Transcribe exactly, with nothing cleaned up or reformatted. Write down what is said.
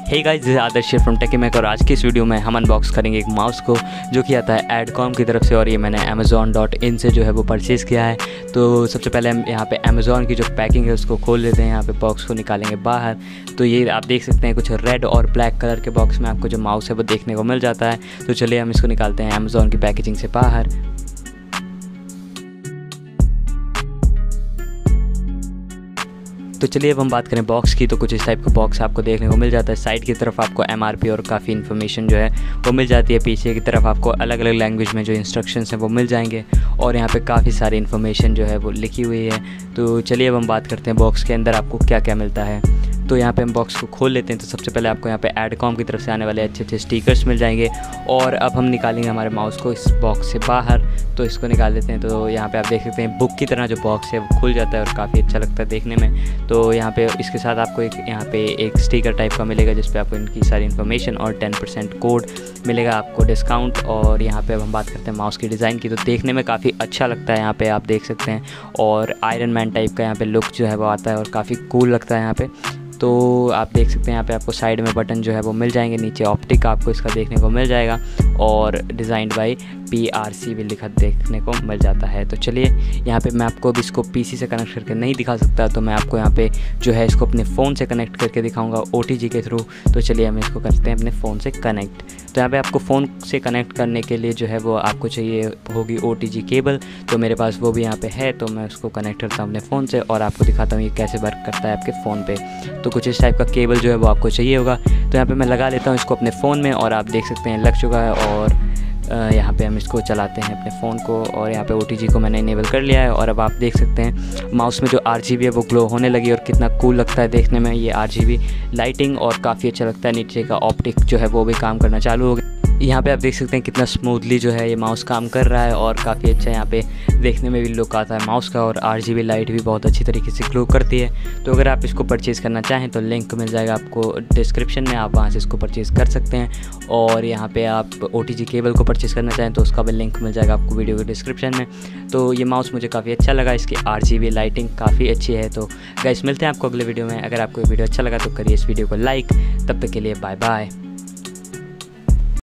Hey guys, this is Adarsh from Techymake और आज की इस वीडियो में हम अनबॉक्स करेंगे एक माउस को जो कि आता है एडकॉम की तरफ से और ये मैंने अमेज़ॉन डॉट इन से जो है वो परचेज़ किया है। तो सबसे पहले हम यहाँ पे अमेज़ॉन की जो पैकिंग है उसको खोल लेते हैं। यहाँ पे बॉक्स को निकालेंगे बाहर तो ये आप देख सकते हैं कुछ रेड और ब्लैक कलर के बॉक्स में आपको जो माउस है वो देखने को मिल जाता है। तो चलिए हम इसको निकालते हैं अमेज़ॉन की पैकेजिंग से बाहर। तो चलिए अब हम बात करें बॉक्स की, तो कुछ इस टाइप का बॉक्स आपको देखने को मिल जाता है। साइड की तरफ आपको एमआरपी और काफ़ी इन्फॉर्मेशन जो है वो मिल जाती है। पीछे की तरफ आपको अलग अलग लैंग्वेज में जो इंस्ट्रक्शंस हैं वो मिल जाएंगे और यहाँ पे काफ़ी सारी इन्फॉर्मेशन जो है वो लिखी हुई है। तो चलिए अब हम बात करते हैं बॉक्स के अंदर आपको क्या क्या मिलता है। तो यहाँ पे हम बॉक्स को खोल लेते हैं। तो सबसे पहले आपको यहाँ पे एडकॉम की तरफ से आने वाले अच्छे अच्छे स्टिकर्स मिल जाएंगे और अब हम निकालेंगे हमारे माउस को इस बॉक्स से बाहर। तो इसको निकाल लेते हैं। तो यहाँ पे आप देख सकते हैं बुक की तरह जो बॉक्स है वो खुल जाता है और काफ़ी अच्छा लगता है देखने में। तो यहाँ पे इसके साथ आपको एक यहाँ पे एक स्टिकर टाइप का मिलेगा जिस पे आपको इनकी सारी इन्फॉर्मेशन और टेन परसेंट कोड मिलेगा आपको डिस्काउंट। और यहाँ पे अब हम बात करते हैं माउस की डिज़ाइन की, तो देखने में काफ़ी अच्छा लगता है। यहाँ पे आप देख सकते हैं और आयरन मैन टाइप का यहाँ पे लुक जो है वो आता है और काफ़ी कूल लगता है यहाँ पे। तो आप देख सकते हैं यहाँ पे आपको साइड में बटन जो है वो मिल जाएंगे, नीचे ऑप्टिक आपको इसका देखने को मिल जाएगा और designed by P R C भी लिखा देखने को मिल जाता है। तो चलिए यहाँ पे मैं आपको अभी इसको पीसी से कनेक्ट करके नहीं दिखा सकता, तो मैं आपको यहाँ पे जो है इसको अपने फ़ोन से कनेक्ट करके दिखाऊंगा ओ टी जी के थ्रू। तो चलिए हम इसको करते हैं अपने फ़ोन से कनेक्ट। तो यहाँ पे आपको फ़ोन से कनेक्ट करने के लिए जो है वो आपको चाहिए होगी ओ टी जी केबल। तो मेरे पास वो भी यहाँ पे है, तो मैं उसको कनेक्ट करता हूँ अपने फ़ोन से और आपको दिखाता हूँ ये कैसे वर्क करता है आपके फ़ोन पे। तो कुछ इस टाइप का केबल जो है वो आपको चाहिए होगा। तो यहाँ पे मैं लगा लेता हूँ इसको अपने फ़ोन में और आप देख सकते हैं लग चुका है। और यहाँ पे हम इसको चलाते हैं अपने फ़ोन को और यहाँ पे ओ टी जी को मैंने इनेबल कर लिया है। और अब आप देख सकते हैं माउस में जो आर जी बी है वो ग्लो होने लगी और कितना कूल लगता है देखने में ये आर जी बी लाइटिंग और काफ़ी अच्छा लगता है। नीचे का ऑप्टिक जो है वो भी काम करना चालू हो गया। यहाँ पे आप देख सकते हैं कितना स्मूथली जो है ये माउस काम कर रहा है और काफ़ी अच्छा यहाँ पे देखने में भी लुक आता है माउस का। और आरजीबी लाइट भी बहुत अच्छी तरीके से ग्लो करती है। तो अगर आप इसको परचेज़ करना चाहें तो लिंक मिल जाएगा आपको डिस्क्रिप्शन में, आप वहाँ से इसको परचेज़ कर सकते हैं। और यहाँ पे आप ओटीजी केबल को परचेज़ करना चाहें तो उसका भी लिंक मिल जाएगा आपको वीडियो के डिस्क्रिप्शन में। तो ये माउस मुझे काफ़ी अच्छा लगा, इसकी आरजीबी लाइटिंग काफ़ी अच्छी है। तो गाइस मिलते हैं आपको अगले वीडियो में। अगर आपको वीडियो अच्छा लगा तो करिए इस वीडियो को लाइक। तब तक के लिए बाय बाय।